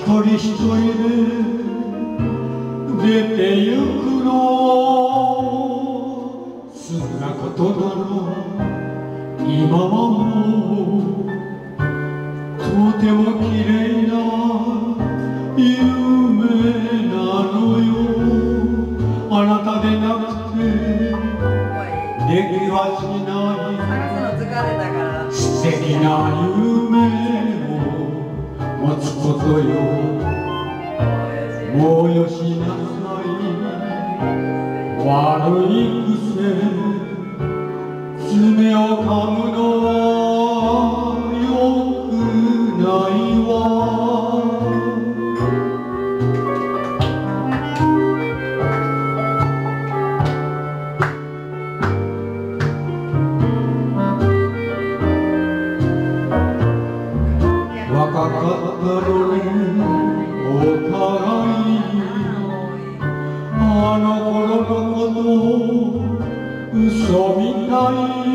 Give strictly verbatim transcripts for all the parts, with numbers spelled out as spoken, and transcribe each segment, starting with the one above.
人一人で出てゆくのそんなことなら今はもうとても綺麗な夢なのよ。あなたでなくてできはしない素敵な夢を持つことよ。もうよしなさい悪い癖爪を噛むのはよくないわ。若かったのにお互いあの頃のこと嘘みたい。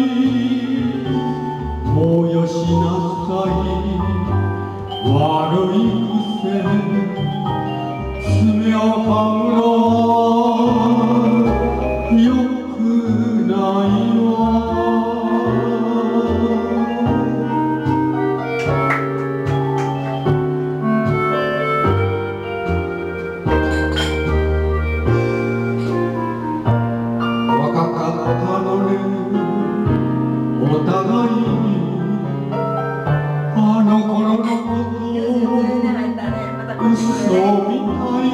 もうよしなさい悪い癖爪を噛むのはよくないわ。お互いにあの頃のこと嘘みたい。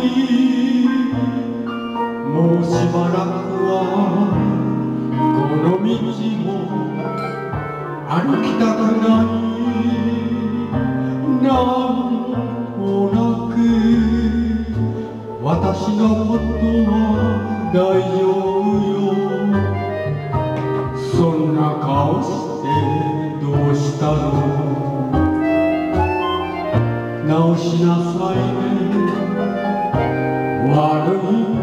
もうしばらくはこの道も歩きたくない。なんとなく私のことは大丈夫よ。そんな顔してどうしたの。直しなさいね悪い